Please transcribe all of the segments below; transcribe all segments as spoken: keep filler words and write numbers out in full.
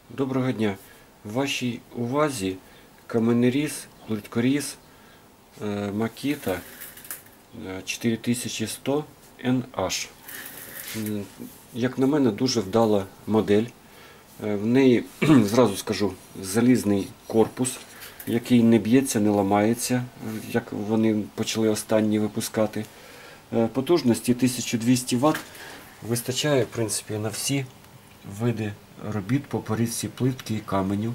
Доброго дня! В вашій увазі каменеріз, плиткоріз Makita чотири тисячі сто ен аш. Як на мене, дуже вдала модель. В неї, зразу скажу, залізний корпус, який не б'ється, не ламається, як вони почали останні випускати. Потужності тисяча двісті ватт вистачає, в принципі, на всі види робіт по порізці плитки і каменю.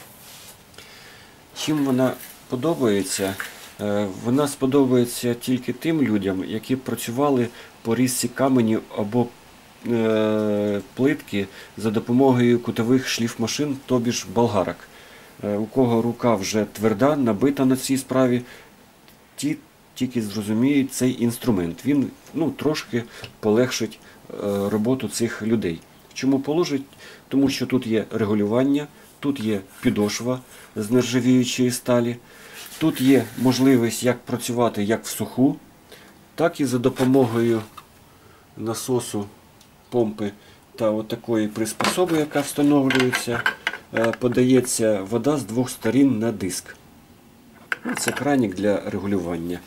Чим вона подобається? Вона сподобається тільки тим людям, які працювали по різці каменю або плитки за допомогою кутових шліфмашин, тобі ж болгарок. У кого рука вже тверда, набита на цій справі, ті тільки зрозуміють цей інструмент. Він ну, трошки полегшить роботу цих людей. Чому положить? Тому що тут є регулювання, тут є підошва з нержавіючої сталі, тут є можливість як працювати як в суху, так і за допомогою насосу, помпи та отакої приспособи, яка встановлюється, подається вода з двох сторін на диск. Це кранік для регулювання.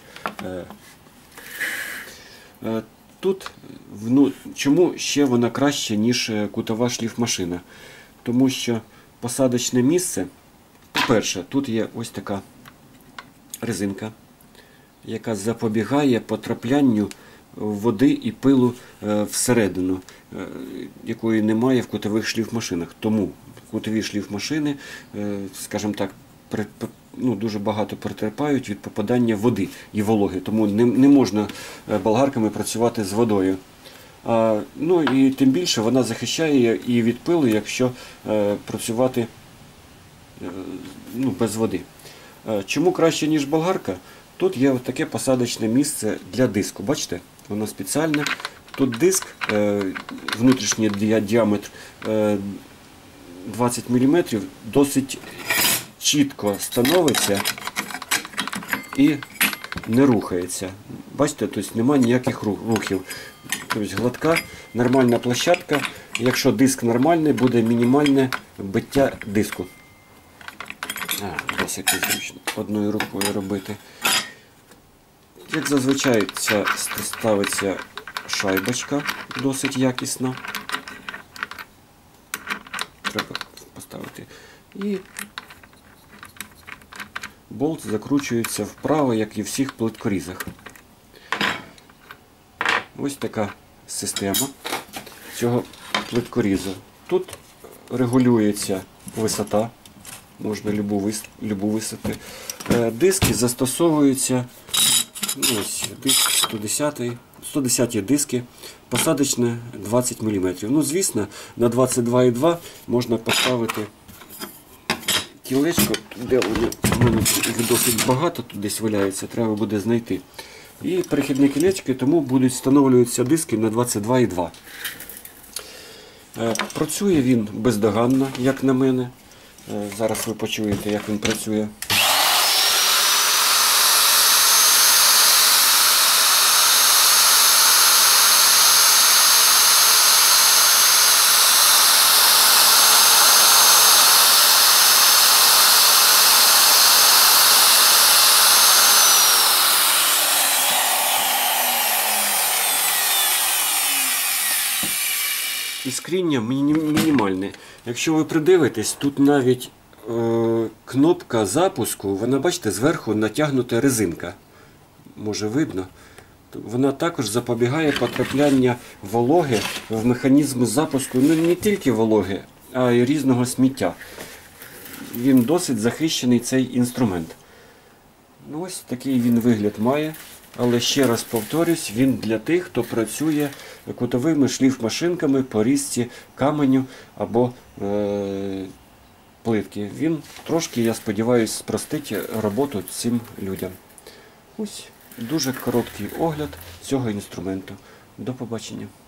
Тут, ну, чому ще вона краще, ніж кутова шліфмашина? Тому що посадочне місце, по-перше, тут є ось така резинка, яка запобігає потраплянню води і пилу всередину, якої немає в кутових шліфмашинах. Тому кутові шліфмашини, скажімо так, ну, дуже багато потерпають від попадання води і вологи, тому не, не можна болгарками працювати з водою. А, ну і тим більше вона захищає і від пилу, якщо е, працювати е, ну, без води. Е, чому краще, ніж болгарка? Тут є таке посадочне місце для диску. Бачите, воно спеціальне. Тут диск, е, внутрішній діаметр е, двадцять міліметрів, досить чітко становиться і не рухається. Бачите, тобто немає ніяких рухів. Тобто гладка, нормальна площадка. Якщо диск нормальний, буде мінімальне биття диску. А, досить зручно одною рукою робити. Як зазвичай, ця ставиться шайбочка досить якісна. Треба поставити. І болт закручується вправо, як і в всіх плиткорізах. Ось така система цього плиткорізу. Тут регулюється висота, можна любу, любу висоти. Диски застосовуються, ось диск сто десять диски, посадочне двадцять міліметрів. Ну, звісно, на двадцять два і два можна поставити кілечко, де воно досить багато тут десь валяється, треба буде знайти. І перехідні кілечки, тому будуть встановлюватися диски на двадцять два і два. Працює він бездоганно, як на мене. Зараз ви почуєте, як він працює. Іскріння мінімальне. Якщо ви придивитесь, тут навіть е, кнопка запуску, вона, бачите, зверху натягнута резинка. Може видно? Вона також запобігає потрапляння вологи в механізм запуску, ну не тільки вологи, а й різного сміття. Він досить захищений, цей інструмент. Ну, ось такий він вигляд має. Але ще раз повторюсь, він для тих, хто працює кутовими шліфмашинками по різці каменю або е плитки. Він трошки, я сподіваюся, спростить роботу цим людям. Ось дуже короткий огляд цього інструменту. До побачення.